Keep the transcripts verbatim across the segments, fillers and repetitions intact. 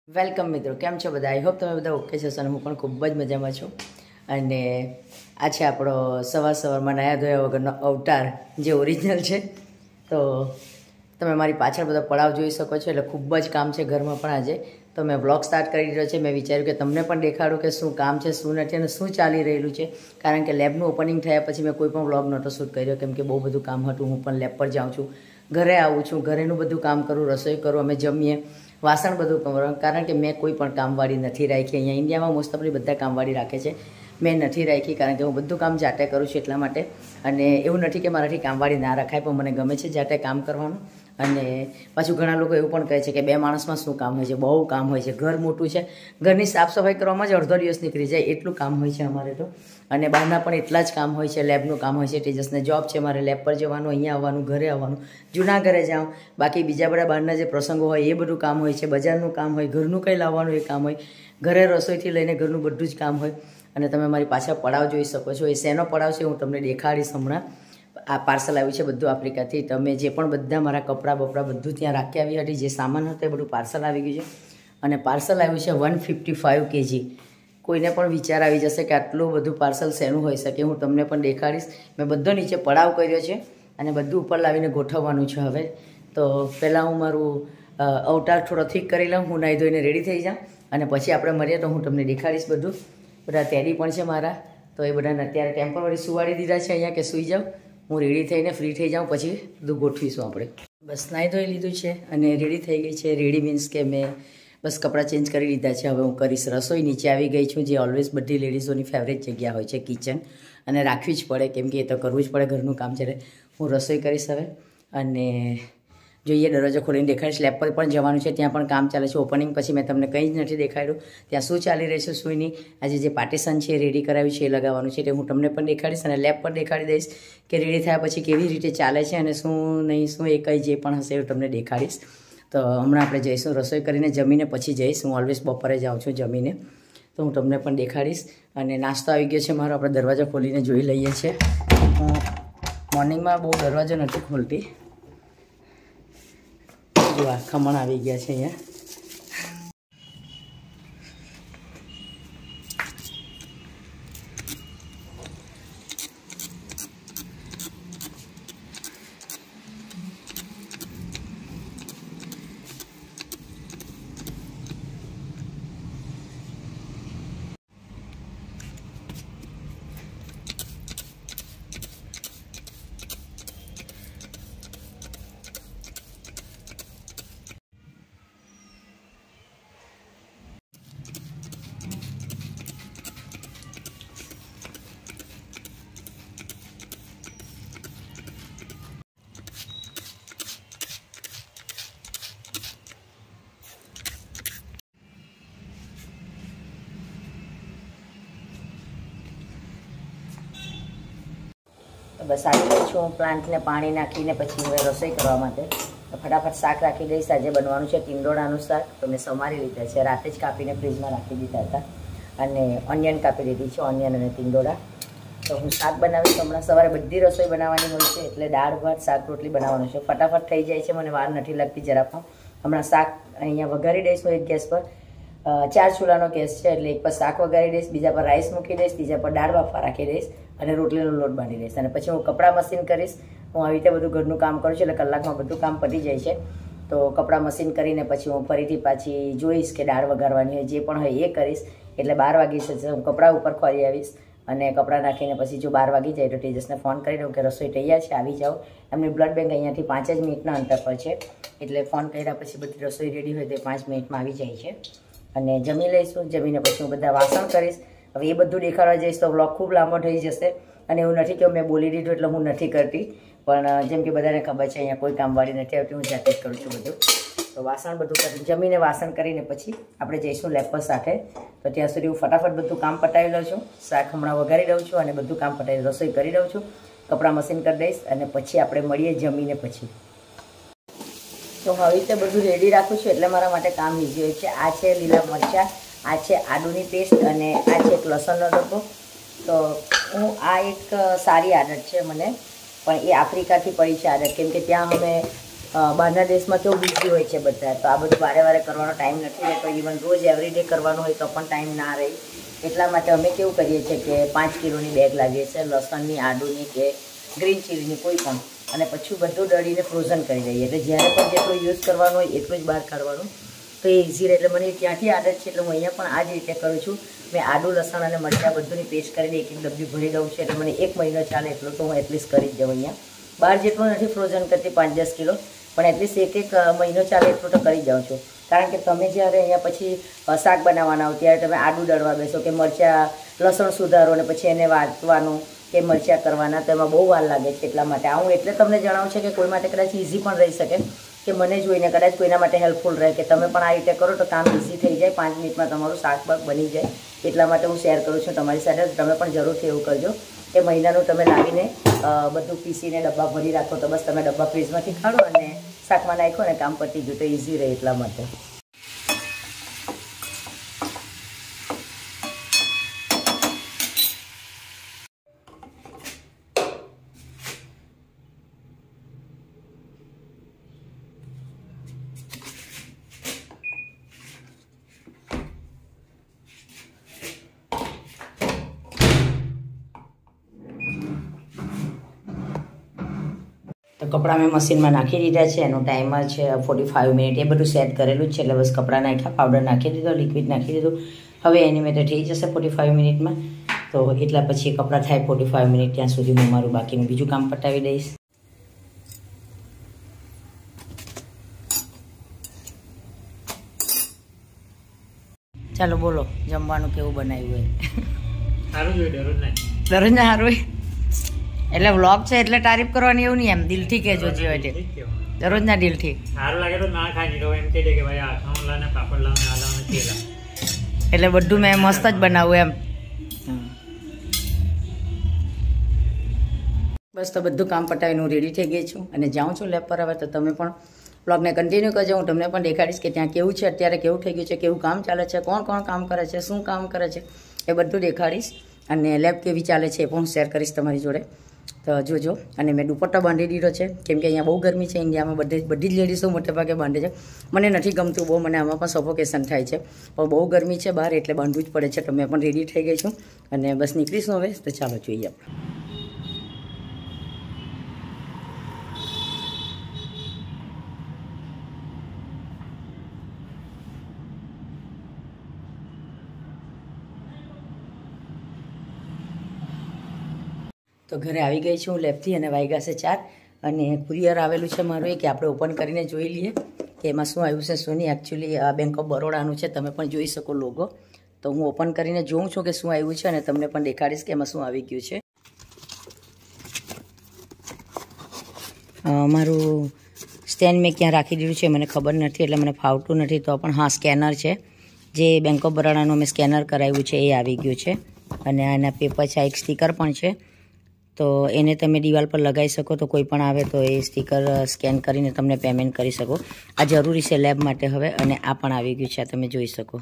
Welcome મિત્રો, કેમ છો બધા? આઈ હોપ તમે બધા ઓકે છો અને હું પણ ખૂબ જ મજામાં છું. અને આ છે આપણો સવાર સવારમાં નાયા ધોયા વગરનો અવતાર જે ઓરિજિનલ છે. તો તમે મારી પાછળ બધા પડાવ જોઈ શકો છો, એટલે ખૂબ જ કામ છે ઘરમાં પણ આજે. તો મેં વ્લોગ સ્ટાર્ટ કરી દીધો છે. મેં વિચાર્યું કે તમને પણ દેખાડું કે શું કામ છે, શું નથી અને શું ચાલી રહેલું છે. કારણ કે લેબનું ઓપનિંગ થયા પછી મેં કોઈ પણ વ્લોગ નહોતો શૂટ કર્યો, કેમ કે બહુ બધું કામ હતું. હું પણ લેબ પર જાઉં છું, ઘરે આવું છું, ઘરેનું બધું કામ કરું, રસોઈ કરું, અમે જમીએ, વાસણ બધું કરું. કારણ કે મેં કોઈ પણ કામવાળી નથી રાખી. અહીંયા ઇન્ડિયામાં મોસ્ટ ઓફલી બધા કામવાળી રાખે છે, મેં નથી રાખી. કારણ કે હું બધું કામ જાતે કરું છું એટલા માટે. અને એવું નથી કે મારાથી કામવાળી ના રખાય, પણ મને ગમે છે જાતે કામ કરવાનું. અને પાછું ઘણા લોકો એવું પણ કહે છે કે બે માણસમાં શું કામ હોય છે, બહુ કામ હોય છે. ઘર મોટું છે, ઘરની સાફ સફાઈ કરવામાં જ અડધો દિવસ નીકળી જાય એટલું કામ હોય છે અમારે તો. અને બહારના પણ એટલા જ કામ હોય છે, લેબનું કામ હોય છે, ટીચર્સને જોબ છે, મારે લેબ પર જવાનું, અહીંયા આવવાનું, ઘરે આવવાનું, જૂના ઘરે જાઉં. બાકી બીજા બધા બહારના જે પ્રસંગો હોય એ બધું કામ હોય છે, બજારનું કામ હોય, ઘરનું કંઈ લાવવાનું એ કામ હોય, ઘરે રસોઈથી લઈને ઘરનું બધું જ કામ હોય. અને તમે મારી પાછળ પડાવ જોઈ શકો છો. એ શેનો પડાવ છે હું તમને દેખાડીશ હમણાં. આ પાર્સલ આવ્યું છે બધું આફ્રિકાથી. તમે જે પણ બધા મારા કપડાં બપડા બધું ત્યાં રાખી આવી હતી, જે સામાન હતો એ બધું પાર્સલ આવી ગયું છે. અને પાર્સલ આવ્યું છે વન ફિફ્ટી ફાઇવ કેજી. કોઈને પણ વિચાર આવી જશે કે આટલું બધું પાર્સલ શેનું હોઈ શકે, હું તમને પણ દેખાડીશ. મેં બધો નીચે પડાવ કર્યો છે અને બધું ઉપર લાવીને ગોઠવવાનું છે હવે. તો પહેલાં હું મારું અવતાર થોડો થીક કરી લઉં, હું નાહી ધોઈને રેડી થઈ જાઉં અને પછી આપણે મળીએ તો હું તમને દેખાડીશ બધું. બધા ટેડી પણ છે મારા, તો એ બધાને અત્યારે ટેમ્પરરી સુવાડી દીધા છે અહીંયા કે સૂઈ જાઉં. હું રેડી થઈને ફ્રી થઈ જાઉં પછી બધું ગોઠવીશું આપણે. બસ નાહી ધોઈ લીધું છે અને રેડી થઈ ગઈ છે. રેડી મીન્સ કે મેં બસ કપડાં ચેન્જ કરી લીધા છે. હવે હું કરીશ રસોઈ. નીચે આવી ગઈ છું, જે ઓલવેઝ બધી લેડીઝોની ફેવરેટ જગ્યા હોય છે, કિચન. અને રાખવી જ પડે, કેમ કે એ તો કરવું જ પડે, ઘરનું કામ છે. હું રસોઈ કરીશ હવે. અને જોઈએ, દરવાજો ખોલીને દેખાડીશ. લેબ પર પણ જવાનું છે, ત્યાં પણ કામ ચાલે છે. ઓપનિંગ પછી મેં તમને કંઈ જ નથી દેખાડ્યું ત્યાં શું ચાલી રહ્યું છે, શું નહીં. આજે જે પાર્ટીશન છે એ રેડી કરાવ્યું છે, એ લગાવવાનું છે, તે હું તમને પણ દેખાડીશ. અને લેબ પર દેખાડી દઈશ કે રેડી થયા પછી કેવી રીતે ચાલે છે અને શું નહીં, શું એ કંઈ જે પણ હશે એ તમને દેખાડીશ. તો હમણાં આપણે જઈશું રસોઈ કરીને, જમીને પછી જઈશ. હું ઓલવેઝ બપોરે જાઉં છું જમીને, તો હું તમને પણ દેખાડીશ. અને નાસ્તો આવી ગયો છે મારો, આપણે દરવાજો ખોલીને જોઈ લઈએ છીએ. હું મોર્નિંગમાં બહુ દરવાજો નથી ખોલતી. જો આ ખમણ આવી ગયા છે અહીંયા. બસ આવી ગઈ છું પ્લાન્ટને પાણી નાખીને પછી હવે રસોઈ કરવા માટે. તો ફટાફટ શાક રાખી દઈશ. આજે બનવાનું છે ટીંડોળાનું શાક. તો મેં સમારી લીધા છે, રાતે જ કાપીને ફ્રીજમાં રાખી દીધા હતા. અને ઓનિયન કાપી દીધી છે, ઓનિયન અને ટીંડોળા. તો હું શાક બનાવીશ હમણાં. સવારે બધી રસોઈ બનાવવાની હોય છે, એટલે દાળ ભાત શાક રોટલી બનાવવાનું છે. ફટાફટ થઈ જાય છે, મને વાર નથી લાગતી જરા પણ. હમણાં શાક અહીંયા વઘારી દઈશું એક ગેસ પર. ચાર ચૂલાનો ગેસ છે, એટલે એક પર શાક વઘારી દઈશ, બીજા પર રાઈસ મૂકી દઈશ, બીજા પર દાળ બાફવા રાખી દઈશ અને રોટલીનો લોટ બાંધી દઈશ. અને પછી હું કપડાં મશીન કરીશ. હું આવી રીતે બધું ઘરનું કામ કરું છું, એટલે કલાકમાં બધું કામ પતી જાય છે. તો કપડાં મશીન કરીને પછી હું ફરીથી પાછી જોઈશ કે દાળ વઘારવાની હોય, જે પણ હોય એ કરીશ. એટલે બાર વાગી જશે, હું કપડાં ઉપર ખોરી આવીશ અને કપડાં નાખીને પછી જો બાર વાગી જાય તો ટીચર્સને ફોન કરી દઉં કે રસોઈ તૈયાર છે, આવી જાઓ. એમની બ્લડ બેંક અહીંયાથી પાંચ જ મિનિટના અંતર પર છે, એટલે ફોન કર્યા પછી બધી રસોઈ રેડી હોય તો પાંચ મિનિટમાં આવી જાય છે. અને જમી લઈશું. જમીને પછી હું બધા વાસણ કરીશ. હવે એ બધું દેખાડવા જઈશ તો વ્લોગ ખૂબ લાંબો થઈ જશે. અને એવું નથી કે મેં બોલી દીધું એટલે હું નથી કરતી, પણ જેમ કે બધાને ખબર છે અહીંયા કોઈ કામવાળી નથી આવતી, હું જાતે જ કરું છું બધું. તો વાસણ બધું કરી જમીને વાસણ કરીને પછી આપણે જઈશું લેબ પર સાથે. તો ત્યાં સુધી હું ફટાફટ બધું કામ પતાવી લઉં છું. શાક હમણાં વઘારી દઉં છું અને બધું કામ પતાવી રસોઈ કરી દઉં છું. કપડાં મશીન કરી દઈશ અને પછી આપણે મળીએ જમીને પછી. તો હવે રીતે બધું રેડી રાખું છું એટલે મારા માટે કામ ઈઝી હોય છે. આ છે લીલા મરચાં, આ છે આદુની પેસ્ટ અને આ છે એક લસણનો ડબ્બો. તો હું આ એક સારી આદત છે મને, પણ એ આફ્રિકાથી પડી છે આદત, કેમ કે ત્યાં અમે બહારના દેશમાં કેવું બિઝી હોય છે બધા, તો આ બધું વારે વારે કરવાનો ટાઈમ નથી રહેતો. ઇવન રોજ એવરીડે કરવાનું હોય તો પણ ટાઈમ ના રહે. એટલા માટે અમે કેવું કરીએ છીએ કે પાંચ કિલોની બેગ લાવીએ છીએ લસણની, આદુની કે ગ્રીન ચીલીની કોઈ પણ, અને પછી બધું દળીને ફ્રોઝન કરી દઈએ. એટલે જ્યારે પણ જેટલું યુઝ કરવાનું હોય એટલું જ બહાર કાઢવાનું, તો એ ઇઝી રહે. એટલે મને ત્યાંથી આદત છે, એટલે હું અહીંયા પણ આ જ રીતે કરું છું. મેં આદુ, લસણ અને મરચાં બધુંની પેસ્ટ કરીને એક એક ડબ્બી ભરી દઉં છું. એટલે મને એક મહિનો ચાલે એટલું તો હું એટલીસ્ટ કરી જ જાઉં. અહીંયા બહાર જેટલું નથી ફ્રોઝન કરતી પાંચ દસ કિલો, પણ એટલીસ્ટ એક એક મહિનો ચાલે એટલું તો કરી જાઉં છું. કારણ કે તમે જ્યારે અહીંયા પછી શાક બનાવવાના હો ત્યારે તમે આદુ દળવા બેસો કે મરચાં લસણ સુધારો અને પછી એને વાટવાનું કે મરચાં કરવાના, તો એમાં બહુ વાર લાગે છે. એટલા માટે આ હું એટલે તમને જણાવું છું કે કોઈ માટે કદાચ ઇઝી પણ રહી શકે, કે મને જોઈને કદાચ કોઈના માટે હેલ્પફુલ રહે કે તમે પણ આ રીતે કરો તો કામ ઇઝી થઈ જાય, પાંચ મિનિટમાં તમારું શાક બાક બની જાય. એટલા માટે હું શેર કરું છું તમારી સાથે. તમે પણ જરૂરથી એવું કરજો કે મહિનાનું તમે લાવીને બધું પીસીને ડબ્બા ભરી રાખો, તો બસ તમે ડબ્બા ફ્રીજમાંથી કાઢો અને શાકમાં નાખો ને કામ પતી ગયું, તો ઇઝી રહે. એટલા માટે તો કપડાં મેં મશીનમાં નાખી દીધા છે. એનું ટાઈમર છે ફોર્ટી ફાઇવ મિનિટ. એ બધું સેટ કરેલું જ છે. એટલે બસ કપડાં નાખ્યા, પાવડર નાખી દીધો, લિક્વિડ નાખી દીધું. હવે એનિમેટેડ થઈ જશે ફોર્ટી ફાઇવ મિનિટમાં. તો એટલા પછી કપડાં થાય ફોર્ટી ફાઇવ મિનિટ, ત્યાં સુધી હું મારું બાકીનું બીજું કામ પતાવી દઈશ. ચાલો બોલો, જમવાનું કેવું બનાવ્યું હોય? સારું જોઈએ, દરરોજ ના દરરોજ ના સારું હોય. એટલે વ્લોગ છે એટલે તારીફ કરવાની એવું નહીં, એમ દિલથી કહેજો જે હોય તે, દરરોજના દિલથી. સારું લાગે તો ના ખાય, નહીં તો એમ કહી દે કે ભાઈ આ ખાવાનું લાવે, પાપડ લાવે, આ લાવે, તે લાવે. એટલે બધું મેં મસ્ત જ બનાવું એમ. બસ તો બધું કામ પટાવીને હું રેડી થઈ ગઈ છું અને જાઉં છું લેબ પર. હવે તો તમે પણ બ્લોગને કન્ટિન્યુ કરજો. હું તમને પણ દેખાડીશ કે ત્યાં કેવું છે, અત્યારે કેવું થઈ ગયું છે, કેવું કામ ચાલે છે, કોણ કોણ કામ કરે છે, શું કામ કરે છે, એ બધું દેખાડીશ. અને લેબ કેવી ચાલે છે એ પણ શેર કરીશ તમારી જોડે, તો જોજો. અને મેં દુપટ્ટો બાંધી દીધો છે, કેમ કે અહીંયા બહુ ગરમી છે. ઇન્ડિયામાં બધી બધી જ લેડીઝો મોટે ભાગે બાંધે છે. મને નથી ગમતું બહુ, મને આમાં પણ સફોકેશન થાય છે, પણ બહુ ગરમી છે બહાર એટલે બાંધવું જ પડે છે. તો મેં પણ રેડી થઈ ગઈ છું અને બસ નીકળીશું હવે. તો ચાલો જોઈએ આપણે. તો ઘરે આવી ગઈ છું લેબથી અને વાગ્યા છે ચાર, અને કુરિયર આવેલું છે મારું એ કે આપણે ઓપન કરીને જોઈ લઈએ કે એમાં શું આવ્યું છે શું નહીં. એકચ્યુઅલી આ બેંક ઓફ બરોડાનું છે, તમે પણ જોઈ શકો લોગો. તો હું ઓપન કરીને જોઉં છું કે શું આવ્યું છે અને તમને પણ દેખાડીશ કે એમાં શું આવી ગયું છે. મારું સ્ટેન્ડ મેં ક્યાં રાખી દીધું છે મને ખબર નથી, એટલે મને ફાવતું નથી. તો પણ હા, સ્કેનર છે જે બેંક ઓફ બરોડાનું મેં સ્કેનર કરાવ્યું છે એ આવી ગયું છે. અને આના પેપર છે, એક સ્ટીકર પણ છે. તો એને તમે દિવાલ પર લગાવી શકો, તો કોઈ પણ આવે તો એ સ્ટીકર સ્કેન કરીને તમને પેમેન્ટ કરી શકો. આ જરૂરી છે લેબ માટે હવે. અને આ પણ આવી ગયું છે, આ તમે જોઈ શકો.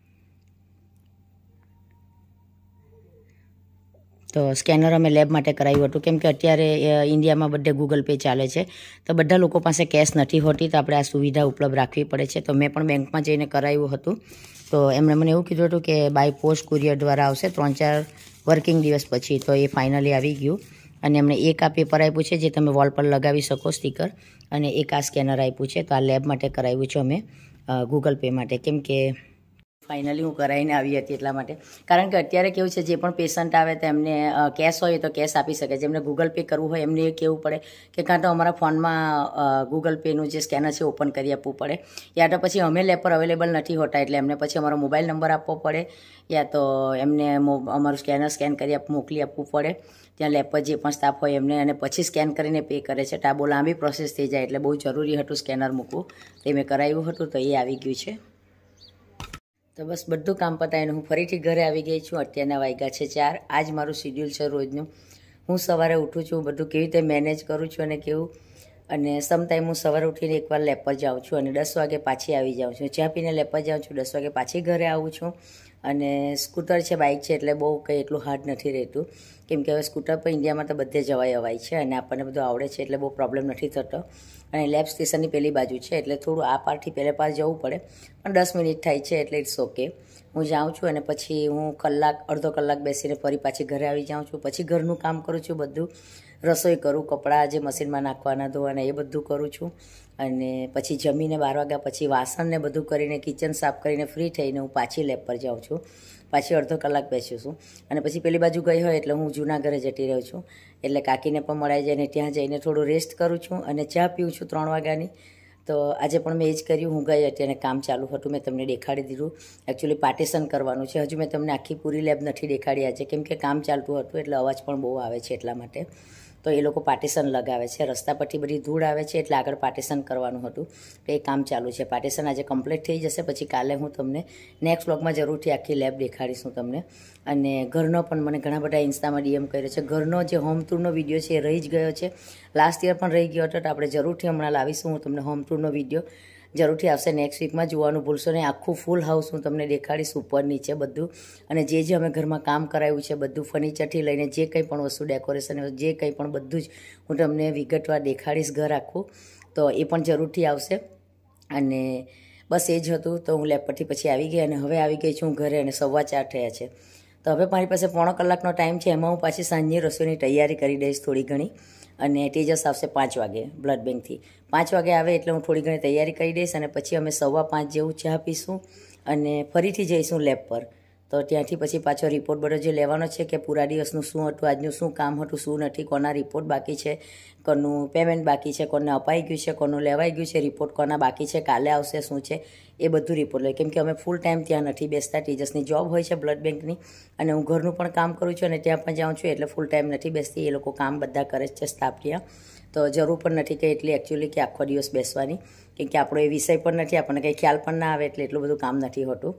તો સ્કેનર અમે લેબ માટે કરાવ્યું હતું, કેમ કે અત્યારે ઇન્ડિયામાં બધે ગૂગલ પે ચાલે છે, તો બધા લોકો પાસે કેશ નથી હોતી, તો આપણે આ સુવિધા ઉપલબ્ધ રાખવી પડે છે. તો મેં પણ બેંકમાં જઈને કરાવ્યું હતું. તો એમણે મને એવું કીધું હતું કે બાય પોસ્ટ કુરિયર દ્વારા આવશે ત્રણ ચાર વર્કિંગ દિવસ પછી. તો એ ફાઇનલી આવી ગયું. અને એમણે એક આ પેપર આપ્યું છે જે તમે વોલ પર લગાવી શકો સ્ટીકર, અને એક આ સ્કેનર આપ્યું છે. તો આ લેબ માટે કરાવ્યું છે અમે ગૂગલ પે માટે, કેમ કે ફાઇનલી હું કરાવીને આવી હતી એટલા માટે. કારણ કે અત્યારે કેવું છે, જે પણ પેશન્ટ આવે તો એમને કેશ હોય તો કેશ આપી શકે, જેમને ગૂગલ પે કરવું હોય એમને એ કહેવું પડે કે કાં તો અમારા ફોનમાં ગૂગલ પેનું જે સ્કેનર છે ઓપન કરી આપવું પડે, યા તો પછી અમે લેબ પર અવેલેબલ નથી હોતા એટલે એમને પછી અમારો મોબાઈલ નંબર આપવો પડે, યા તો એમને અમારું સ્કેનર સ્કેન કરી આપ મોકલી આપવું પડે ત્યાં લેબ પર જે પણ સ્ટાફ હોય એમને, અને પછી સ્કેન કરીને પે કરે છે. તો આ બહુ લાંબી પ્રોસેસ થઈ જાય એટલે બહુ જરૂરી હતું સ્કેનર મૂકવું. તે મેં કરાવ્યું હતું, તો એ આવી ગયું છે. તો બસ બધું કામ પતાવીને હું ફરીથી ઘરે આવી ગઈ છું. અત્યારના વાગ્યા છે ચાર. આ જ મારું શિડ્યુલ છે રોજનું. હું સવારે ઉઠું છું, બધું કેવી રીતે મેનેજ કરું છું અને કેવું અને સમ ટાઈમ હું સવારે ઉઠીને એકવાર લેબ પર જાઉં છું અને દસ વાગે પાછી આવી જાઉં છું. ચા પીને લેબ પર જાઉં છું, દસ વાગે પાછી ઘરે આવું છું. અને સ્કૂટર છે, બાઇક છે, એટલે બહુ કંઈ એટલું હાર્ડ નથી રહેતું, કેમ કે હવે સ્કૂટર પર ઇન્ડિયામાં તો બધે જવાય અવાય છે અને આપણને બધું આવડે છે, એટલે બહુ પ્રોબ્લેમ નથી થતો. અને લેબ સ્ટેશનની પેલી બાજુ છે, એટલે થોડું આ પારથી પહેલે પાર જવું પડે, પણ દસ મિનિટ થાય છે, એટલે ઇટ્સ ઓકે. હું જાઉં છું અને પછી હું કલાક અડધો કલાક બેસીને ફરી પાછી ઘરે આવી જાઉં છું. પછી ઘરનું કામ કરું છું, બધું રસોઈ કરું, કપડાં જે મશીનમાં નાખવાના ધોવાના એ બધું કરું છું. અને પછી જમીને બાર વાગ્યા પછી વાસણને બધું કરીને કિચન સાફ કરીને ફ્રી થઈને હું પાછી લેબ પર જાઉં છું. પાછી અડધો કલાક બેસું છું અને પછી પેલી બાજુ ગઈ હોય એટલે હું જૂના ઘરે જતી રહું છું, એટલે કાકીને પણ મળાઈ જાય ને ત્યાં જઈને થોડું રેસ્ટ કરું છું અને ચા પીઉં છું ત્રણ વાગ્યાની. તો આજે પણ મેં એ જ કર્યું. હું ગઈ હતી અને કામ ચાલુ હતું, મેં તમને દેખાડી દીધું. એકચ્યુઅલી પાર્ટીશન કરવાનું છે, હજુ મેં તમને આખી પૂરી લેબ નથી દેખાડી આજે, કેમ કે કામ ચાલતું હતું એટલે અવાજ પણ બહુ આવે છે એટલા માટે. તો એ લોકો પાર્ટીશન લગાવે છે, રસ્તા પરથી બધી ધૂળ આવે છે એટલે આગળ પાર્ટીશન કરવાનું હતું, તો એ કામ ચાલુ છે. પાર્ટીશન આજે કમ્પ્લીટ થઈ જશે, પછી કાલે હું તમને નેક્સ્ટ વ્લોગમાં જરૂરથી આખી લેબ દેખાડીશું તમને. અને ઘરનો પણ મને ઘણા બધા ઇન્સ્ટામાં ડીએમ કર્યો છે. ઘરનો જે હોમ ટૂરનો વિડીયો છે એ રહી જ ગયો છે, લાસ્ટ યર પણ રહી ગયો હતો, તો આપણે જરૂરથી હમણાં લાવીશું. હું તમને હોમ ટૂરનો વિડીયો જરૂરથી આવશે, નેક્સ્ટ વીકમાં જોવાનું ભૂલશો નહીં. આખું ફૂલ હાઉસ હું તમને દેખાડીશ, ઉપર નીચે બધું, અને જે જે અમે ઘરમાં કામ કરાવ્યું છે બધું, ફર્નિચરથી લઈને જે કંઈ પણ વસ્તુ ડેકોરેશન જે કંઈ પણ બધું જ હું તમને વિગતવાર દેખાડીશ ઘર આખું, તો એ પણ જરૂરથી આવશે. અને બસ એ જ હતું. તો હું લેબ પરથી પછી આવી ગઈ અને હવે આવી ગઈ છું ઘરે અને સવા ચાર થયા છે. તો હવે મારી પાસે પોણો કલાકનો ટાઈમ છે, એમાં હું પાછી સાંજની રસોઈની તૈયારી કરી દઈશ થોડી ઘણી. અને તેજસ આવશે પાંચ વાગે બ્લડ બેંકથી. પાંચ વાગે આવે એટલે હું થોડી ઘણી તૈયારી કરી દઈશ અને પછી અમે સવા પાંચ જેવું ચા પીશું અને ફરીથી જઈશું લેબ પર. તો ત્યાંથી પછી પાછો રિપોર્ટ બધો જે લેવાનો છે કે પૂરા દિવસનું શું હતું, આજનું શું કામ હતું, શું નથી, કોના રિપોર્ટ બાકી છે, કોનું પેમેન્ટ બાકી છે, કોને અપાઈ ગયું છે, કોનું લેવાઈ ગયું છે, રિપોર્ટ કોના બાકી છે, કાલે આવશે શું છે, એ બધું રિપોર્ટ લે. કેમ કે અમે ફૂલ ટાઈમ ત્યાં નથી બેસતા, તેજસની જોબ હોય છે બ્લડ બેંકની, અને હું ઘરનું પણ કામ કરું છું અને ત્યાં પણ જાઉં છું, એટલે ફૂલ ટાઈમ નથી બેસતી. એ લોકો કામ બધા કરે છે સ્ટાફ ત્યાં, તો જરૂર પણ નથી કે એટલી એકચ્યુઅલી કે આખો દિવસ બેસવાની, કેમ કે આપણો એ વિષય પણ નથી, આપણને કંઈ ખ્યાલ પણ ના આવે, એટલે એટલું બધું કામ નથી હોતું.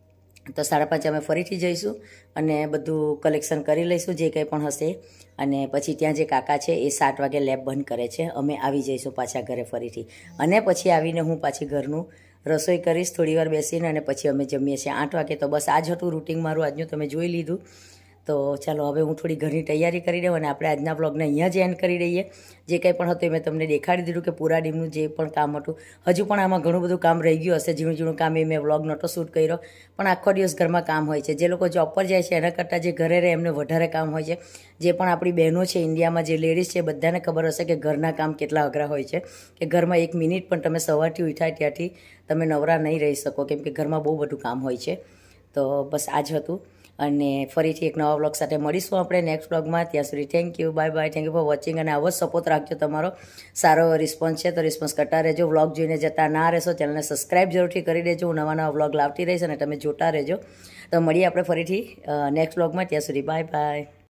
તો સાડા પાંચે અમે ફરીથી જઈશું અને બધું કલેક્શન કરી લઈશું જે કંઈ પણ હશે. અને પછી ત્યાં જે કાકા છે એ સાત વાગે લેબ બંધ કરે છે, અમે આવી જઈશું પાછા ઘરે ફરીથી. અને પછી આવીને હું પાછી ઘરનું રસોઈ કરીશ થોડી વાર બેસીને, અને પછી અમે જમીએ છીએ આઠ વાગે. તો બસ આ જ હતું રૂટિન મારું આજનું, તમે જોઈ લીધું. તો ચાલો હવે હું થોડી ઘરની તૈયારી કરી દઉં અને આપણે આજના બ્લોગને અહીંયા જ એન્ડ કરી દઈએ. જે કંઈ પણ હતું એ મેં તમને દેખાડી દીધું કે પૂરા ડીમનું જે પણ કામ હતું. હજુ પણ આમાં ઘણું બધું કામ રહી ગયું હશે, ઝીણું ઝીણું કામ, એ મેં વ્લોગ નહોતો શૂટ કર્યો, પણ આખો દિવસ ઘરમાં કામ હોય છે. જે લોકો જોબ પર જાય છે એના કરતાં જે ઘરે રહે એમને વધારે કામ હોય છે. જે પણ આપણી બહેનો છે ઇન્ડિયામાં, જે લેડીઝ છે, બધાને ખબર હશે કે ઘરના કામ કેટલા અઘરા હોય છે, કે ઘરમાં એક મિનિટ પણ તમે સવારથી ઉઠાય ત્યાંથી તમે નવરા નહીં રહી શકો, કેમ કે ઘરમાં બહુ બધું કામ હોય છે. તો બસ આ જ હતું. અને ફરીથી એક નવા વ્લોગ સાથે મળીશું આપણે નેક્સ્ટ વ્લોગમાં. ત્યાં સુધી thank you, bye bye, thank you for watching. અને આવો જ સપોર્ટ રાખજો, તમારો સારો રિસ્પોન્સ છે તો રિસ્પોન્સ કરતા રહેજો. વ્લોગ જોઈને જતા ના રહેશો, ચેનલને સબસ્ક્રાઈબ જરૂરથી કરી દેજો. હું નવા નવા વ્લોગ લાવતી રહીશ અને તમે જોતા રહેજો. તો મળીએ આપણે ફરીથી નેક્સ્ટ વ્લોગમાં. ત્યાં સુધી બાય બાય.